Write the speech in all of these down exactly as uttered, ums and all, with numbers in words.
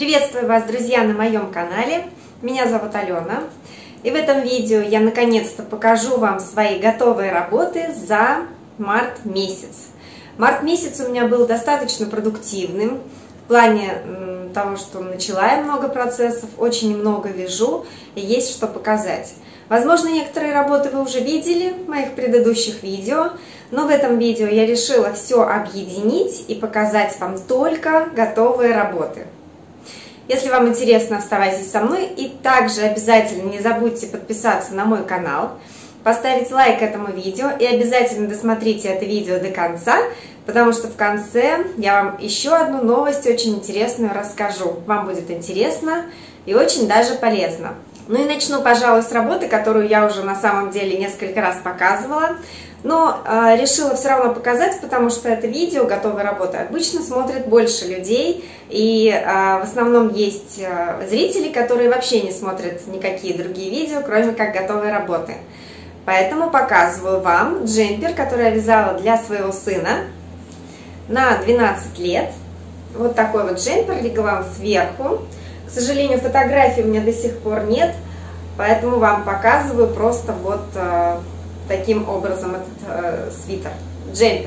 Приветствую вас, друзья, на моем канале. Меня зовут Алена. И в этом видео я наконец-то покажу вам свои готовые работы за март месяц. Март месяц у меня был достаточно продуктивным в плане того, что начала я много процессов, очень много вяжу и есть что показать. Возможно, некоторые работы вы уже видели в моих предыдущих видео, но в этом видео я решила все объединить и показать вам только готовые работы. Если вам интересно, оставайтесь со мной, и также обязательно не забудьте подписаться на мой канал, поставить лайк этому видео и обязательно досмотрите это видео до конца, потому что в конце я вам еще одну новость очень интересную расскажу. Вам будет интересно и очень даже полезно. Ну и начну, пожалуй, с работы, которую я уже на самом деле несколько раз показывала, но э, решила все равно показать, потому что это видео готовой работы обычно смотрит больше людей, и э, в основном есть э, зрители, которые вообще не смотрят никакие другие видео, кроме как готовые работы. Поэтому показываю вам джемпер, который я вязала для своего сына на двенадцать лет. Вот такой вот джемпер, реглан сверху. К сожалению, фотографий у меня до сих пор нет, поэтому вам показываю просто вот э, таким образом этот э, свитер, джемпер.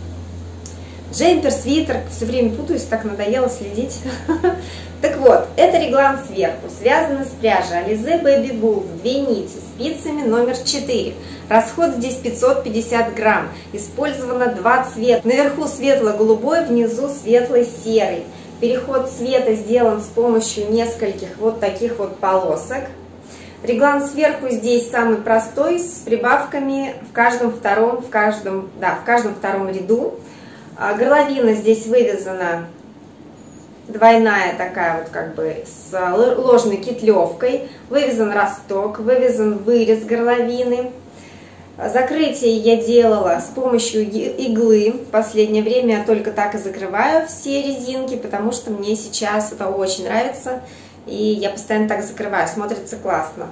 Джемпер, свитер, все время путаюсь, так надоело следить. Так вот, это реглан сверху, связан из пряжи Alize Baby Wool, две нити, спицами номер четыре. Расход здесь пятьсот пятьдесят грамм, использовано два цвета. Наверху светло-голубой, внизу светло-серый. Переход цвета сделан с помощью нескольких вот таких вот полосок. Реглан сверху здесь самый простой, с прибавками в каждом втором, в каждом, да, в каждом втором ряду. Горловина здесь вывязана двойная такая вот как бы с ложной кетлевкой. Вывязан росток, вывязан вырез горловины. Закрытие я делала с помощью иглы. В последнее время я только так и закрываю все резинки, потому что мне сейчас это очень нравится. И я постоянно так закрываю, смотрится классно.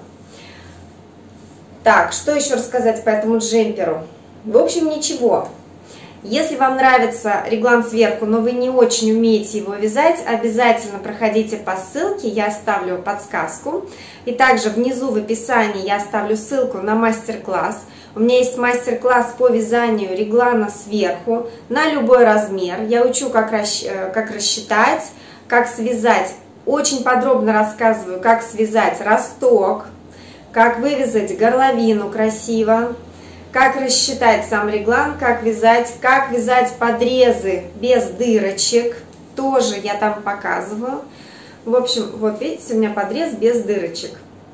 Так, что еще рассказать по этому джемперу? В общем, ничего. Если вам нравится реглан сверху, но вы не очень умеете его вязать, обязательно проходите по ссылке, я оставлю подсказку. И также внизу в описании я оставлю ссылку на мастер-класс. У меня есть мастер-класс по вязанию реглана сверху на любой размер. Я учу, как, расч... как рассчитать, как связать. Очень подробно рассказываю, как связать росток, как вывязать горловину красиво, как рассчитать сам реглан, как вязать, как вязать подрезы без дырочек. Тоже я там показываю. В общем, вот видите, у меня подрез без дырочек.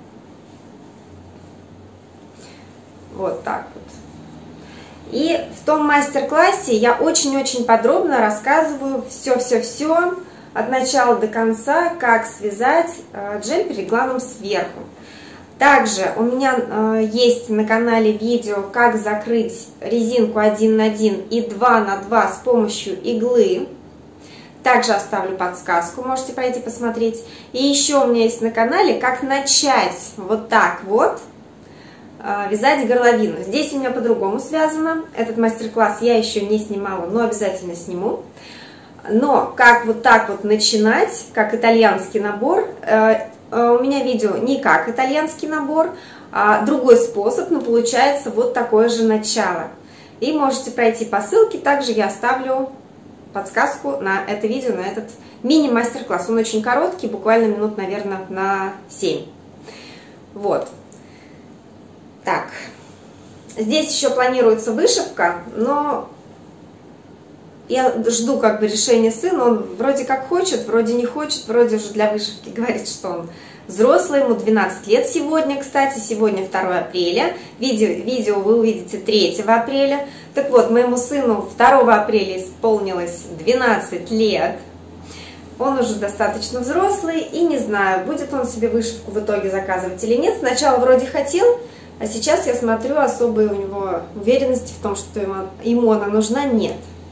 Вот так вот. И в том мастер-классе я очень-очень подробно рассказываю все-все-все от начала до конца, как связать джемпер регланом сверху. Также у меня есть на канале видео, как закрыть резинку один на один и два на два с помощью иглы. Также оставлю подсказку, можете пройти посмотреть. И еще у меня есть на канале, как начать вот так вот вязать горловину. Здесь у меня по-другому связано. Этот мастер-класс я еще не снимала, но обязательно сниму. Но как вот так вот начинать, как итальянский набор, э, у меня видео не как итальянский набор, а другой способ, но получается вот такое же начало. И можете пройти по ссылке, также я оставлю подсказку на это видео, на этот мини-мастер-класс. Он очень короткий, буквально минут, наверное, на семь. Вот. Так, здесь еще планируется вышивка, но я жду как бы решения сына. Он вроде как хочет, вроде не хочет, вроде уже для вышивки говорит, что он взрослый, ему двенадцать лет сегодня, кстати, сегодня второе апреля, видео, видео вы увидите третьего апреля. Так вот, моему сыну второго апреля исполнилось двенадцать лет. Он уже достаточно взрослый, и не знаю, будет он себе вышивку в итоге заказывать или нет. Сначала вроде хотел, а сейчас я смотрю, особой у него уверенности в том, что ему, ему она нужна, нет.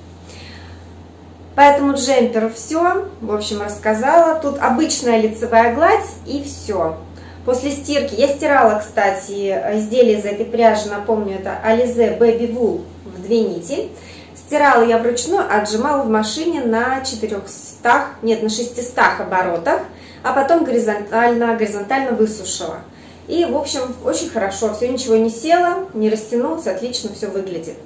По этому джемперу все, в общем, рассказала. Тут обычная лицевая гладь и все. После стирки, я стирала, кстати, изделие из этой пряжи, напомню, это Alize Baby Wool в две нити. Стирала я вручную, отжимала в машине на четырехстах, нет, на шестистах оборотах, а потом горизонтально, горизонтально высушила. И, в общем, очень хорошо, все ничего не село, не растянулось, отлично все выглядит.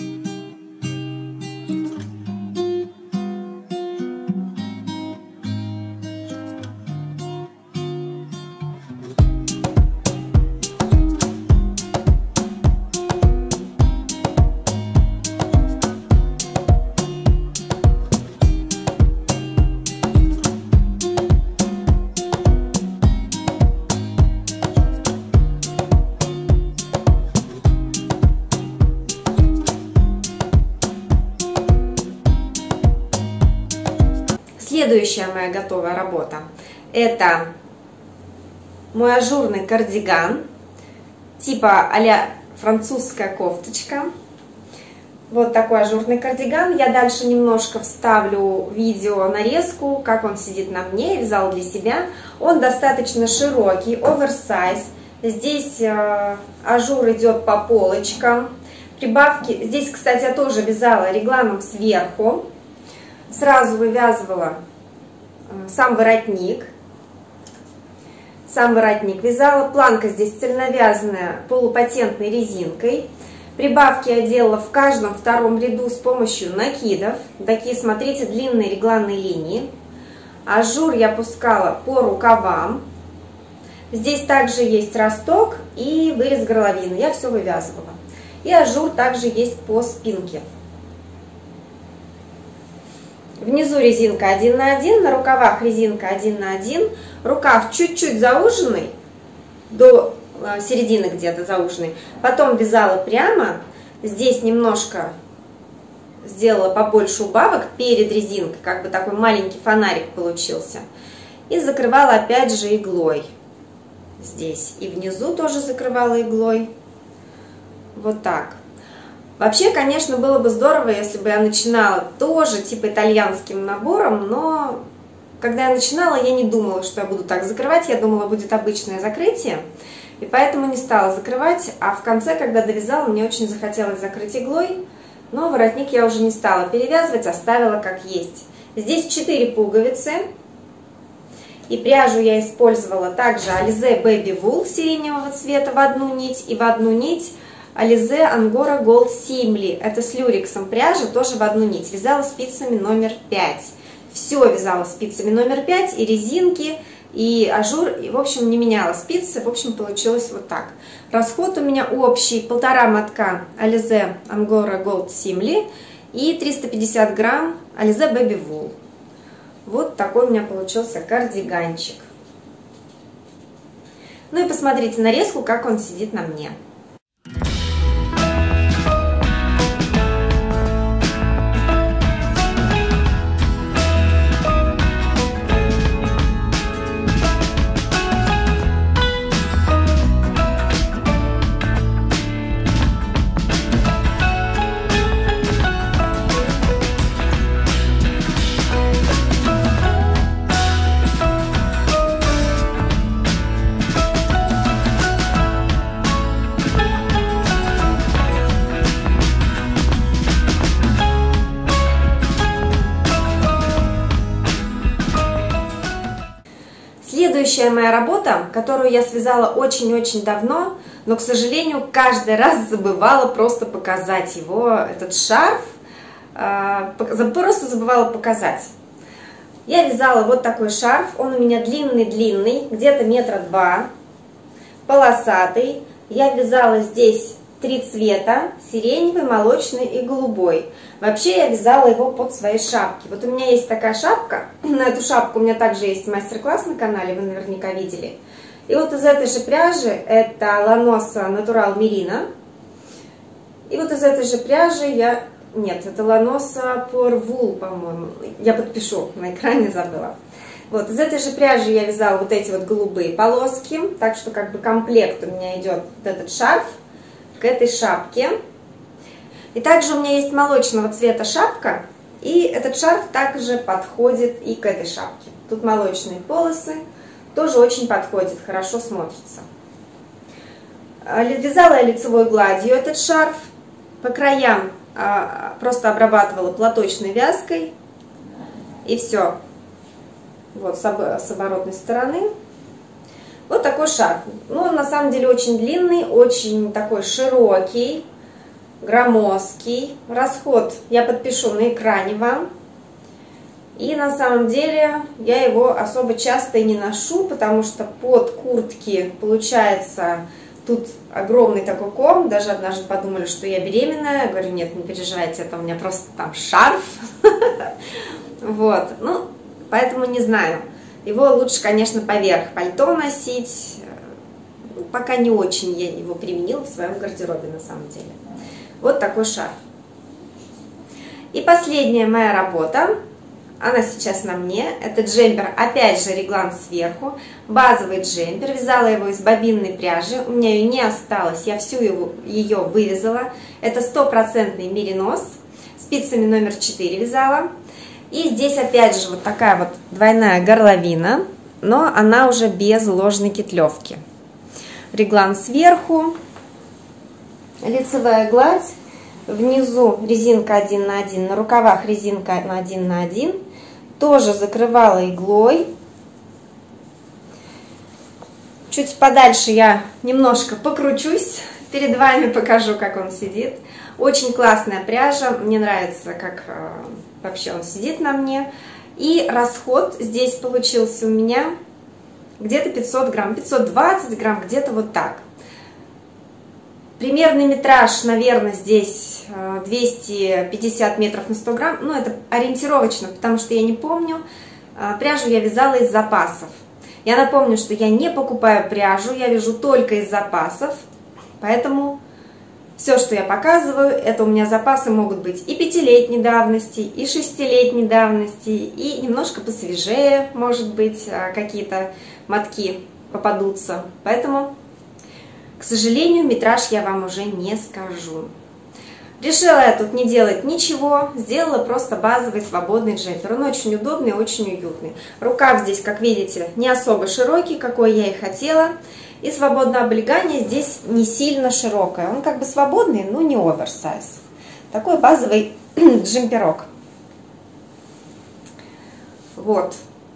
Следующая моя готовая работа — это мой ажурный кардиган, типа а-ля французская кофточка. Вот такой ажурный кардиган. Я дальше немножко вставлю видео нарезку, как он сидит на мне. Я вязала для себя. Он достаточно широкий, оверсайз. Здесь э, ажур идет по полочкам. Прибавки. Здесь, кстати, я тоже вязала регланом сверху. Сразу вывязывала сам воротник. Сам воротник вязала. Планка здесь цельновязанная полупатентной резинкой. Прибавки я делала в каждом втором ряду с помощью накидов. Такие, смотрите, длинные регланные линии. Ажур я пускала по рукавам. Здесь также есть росток и вырез горловины. Я все вывязывала. И ажур также есть по спинке. Внизу резинка один на один, на рукавах резинка один на один. Рукав чуть-чуть зауженный, до середины где-то зауженный. Потом вязала прямо. Здесь немножко сделала побольше убавок перед резинкой, как бы такой маленький фонарик получился. И закрывала опять же иглой. Здесь и внизу тоже закрывала иглой. Вот так. Вообще, конечно, было бы здорово, если бы я начинала тоже типа итальянским набором, но когда я начинала, я не думала, что я буду так закрывать, я думала, будет обычное закрытие, и поэтому не стала закрывать, а в конце, когда довязала, мне очень захотелось закрыть иглой, но воротник я уже не стала перевязывать, оставила как есть. Здесь четыре пуговицы, и пряжу я использовала также Alize Baby Wool сиреневого цвета в одну нить и в одну нить Alize Angora Gold Simli. Это с люрексом пряжа, тоже в одну нить. Вязала спицами номер пять. Все вязала спицами номер пять, и резинки, и ажур, и, в общем, не меняла спицы. В общем, получилось вот так. Расход у меня общий: полтора мотка Alize Angora Gold Simli и триста пятьдесят грамм Alize Baby Wool. Вот такой у меня получился кардиганчик. Ну и посмотрите нарезку, как он сидит на мне. Следующая моя работа, которую я связала очень-очень давно, но, к сожалению, каждый раз забывала просто показать его, этот шарф, просто забывала показать. Я вязала вот такой шарф, он у меня длинный-длинный, где-то метра два, полосатый. Я вязала здесь три цвета: сиреневый, молочный и голубой. Вообще я вязала его под свои шапки. Вот у меня есть такая шапка. На эту шапку у меня также есть мастер-класс на канале, вы наверняка видели. И вот из этой же пряжи, это Lanosa Natural Merino. И вот из этой же пряжи я... Нет, это Lanosa Pure Wool, по-моему. Я подпишу, на экране забыла. Вот, из этой же пряжи я вязала вот эти вот голубые полоски. Так что как бы комплект у меня идет вот этот шарф к этой шапке. И также у меня есть молочного цвета шапка, и этот шарф также подходит и к этой шапке. Тут молочные полосы, тоже очень подходит, хорошо смотрится. Вязала я лицевой гладью этот шарф. По краям а, просто обрабатывала платочной вязкой, и все. Вот с, об, с оборотной стороны. Вот такой шарф. Ну, он на самом деле очень длинный, очень такой широкий, громоздкий. Расход я подпишу на экране вам. И на самом деле я его особо часто и не ношу, потому что под куртки получается тут огромный такой ком. Даже однажды подумали, что я беременная. Я говорю, нет, не переживайте, это у меня просто там шарф. Вот, ну, поэтому не знаю. Его лучше, конечно, поверх пальто носить. Пока не очень я его применила в своем гардеробе, на самом деле. Вот такой шарф. И последняя моя работа. Она сейчас на мне. Это джемпер, опять же, реглан сверху. Базовый джемпер. Вязала его из бобинной пряжи. У меня ее не осталось. Я всю его, ее вывязала. Это стопроцентный меринос. Спицами номер четыре вязала. И здесь опять же вот такая вот двойная горловина. Но она уже без ложной кетлевки. Реглан сверху. Лицевая гладь. Внизу резинка один на один. На рукавах резинка один на один. Тоже закрывала иглой. Чуть подальше я немножко покручусь. Перед вами покажу, как он сидит. Очень классная пряжа. Мне нравится, как э, вообще он сидит на мне. И расход здесь получился у меня где-то пятьсот грамм. пятьсот двадцать грамм, где-то вот так. Примерный метраж, наверное, здесь двести пятьдесят метров на сто грамм. Ну, это ориентировочно, потому что я не помню. Пряжу я вязала из запасов. Я напомню, что я не покупаю пряжу, я вяжу только из запасов. Поэтому все, что я показываю, это у меня запасы могут быть и пятилетней давности, и шестилетней давности, и немножко посвежее, может быть, какие-то мотки попадутся. Поэтому, к сожалению, метраж я вам уже не скажу. Решила я тут не делать ничего, сделала просто базовый свободный джемпер. Он очень удобный, очень уютный. Рукав здесь, как видите, не особо широкий, какой я и хотела. И свободное облегание здесь не сильно широкое. Он как бы свободный, но не оверсайз. Такой базовый джемперок. Вот.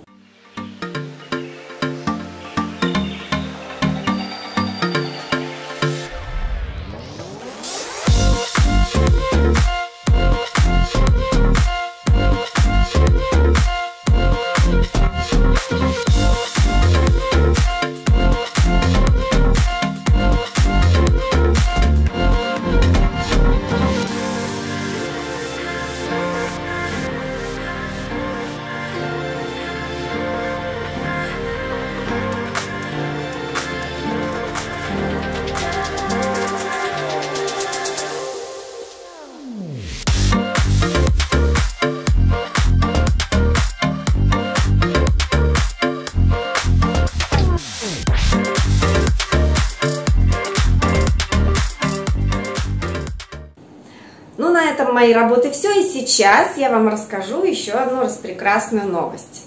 Ну, на этом мои работы все. И сейчас я вам расскажу еще одну распрекрасную новость.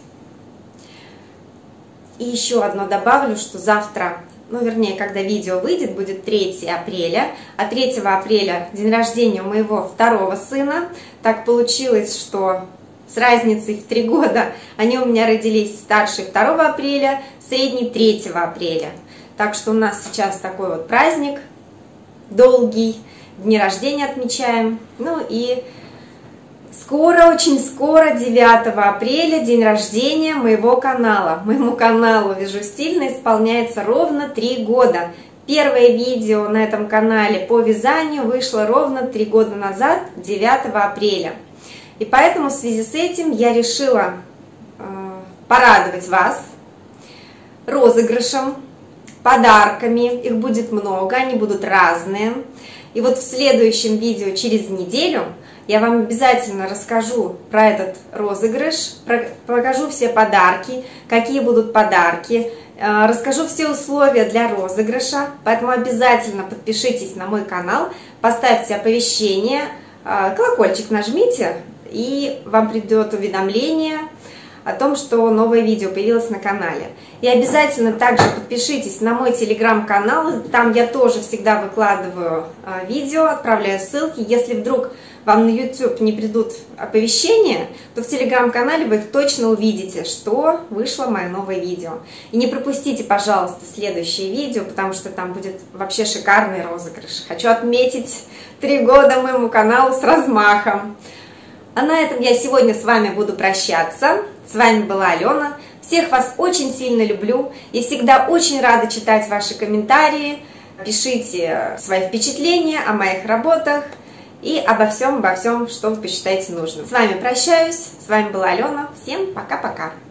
И еще одно добавлю, что завтра, ну, вернее, когда видео выйдет, будет третьего апреля. А третьего апреля день рождения у моего второго сына. Так получилось, что с разницей в три года они у меня родились: старший второго апреля, средний третьего апреля. Так что у нас сейчас такой вот праздник долгий. Дни рождения отмечаем. Ну и скоро, очень скоро, девятого апреля, день рождения моего канала. Моему каналу «Вяжу стильно» исполняется ровно три года. Первое видео на этом канале по вязанию вышло ровно три года назад, девятого апреля. И поэтому в связи с этим я решила э, порадовать вас розыгрышем, подарками. Их будет много, они будут разные. И вот в следующем видео через неделю я вам обязательно расскажу про этот розыгрыш, про, покажу все подарки, какие будут подарки, э, расскажу все условия для розыгрыша. Поэтому обязательно подпишитесь на мой канал, поставьте оповещение, э, колокольчик нажмите, и вам придет уведомление о том, что новое видео появилось на канале. И обязательно также подпишитесь на мой телеграм-канал, там я тоже всегда выкладываю видео, отправляю ссылки. Если вдруг вам на YouTube не придут оповещения, то в Телеграм-канале вы точно увидите, что вышло мое новое видео. И не пропустите, пожалуйста, следующее видео, потому что там будет вообще шикарный розыгрыш. Хочу отметить три года моему каналу с размахом. А на этом я сегодня с вами буду прощаться. С вами была Алена. Всех вас очень сильно люблю и всегда очень рада читать ваши комментарии. Пишите свои впечатления о моих работах и обо всем, обо всем, что вы посчитаете нужным. С вами прощаюсь. С вами была Алена. Всем пока-пока.